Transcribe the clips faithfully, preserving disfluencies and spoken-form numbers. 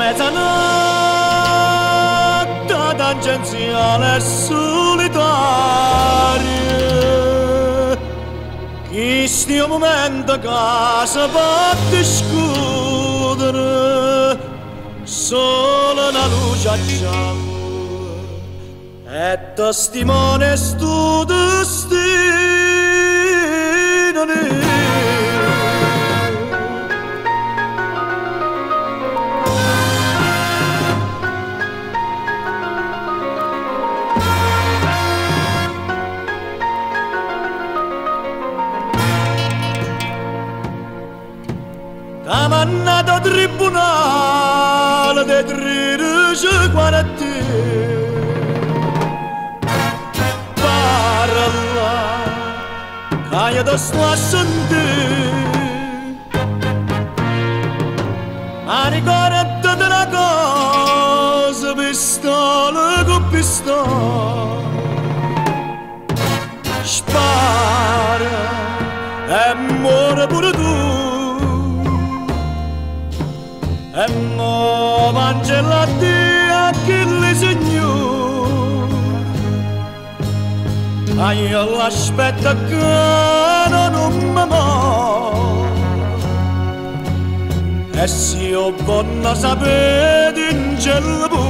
Mezzanotte tangenziale e solitaria, questo momento che si può discutere, solo una luce gialla è testimone stu destino. Amannata tribunale de tredici quaranta parla caia da sta sentire, ma ricorda della cosa, pistola con pistola spara e muore pure tu. E mo mangellati a chi li signor, ma io l'aspetto che non mi muore. E se io voglio sapere in cielo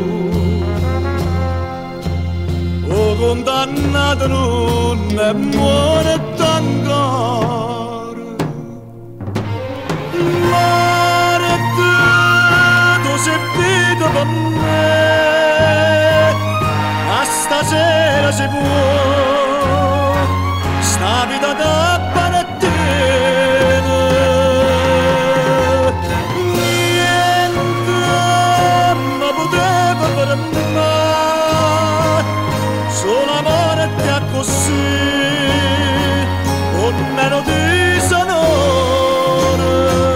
o condannato non è muore ancora. Se vedo per me, ma stasera si può, sta vita da panettino. Niente mi poteva per me, solo amore ti ha così, con meno di sonore.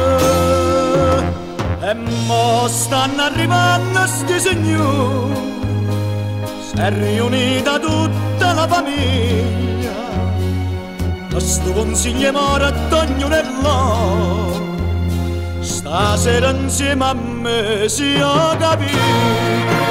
E mo stanno arrivando sti signori, si è riunita tutta la famiglia, questo consiglio muore a ognuno, stasera insieme a me si è capito.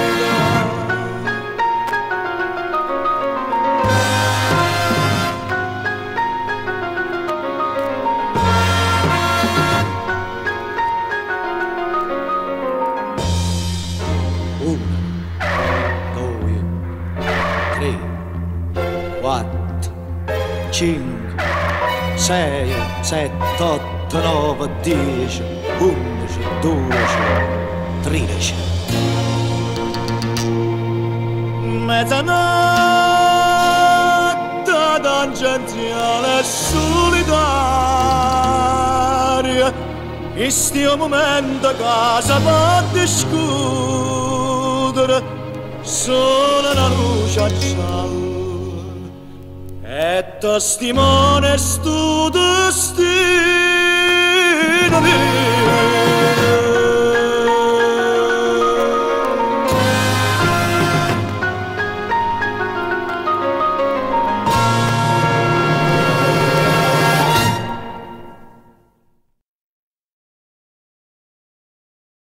cinque, sei, sette, otto, nove, dieci, undici, dodici, tredici. Mezzanotte tangenziale e solitaria, questo momento che si può discutere, solo una luce gialla è testimone stu destino.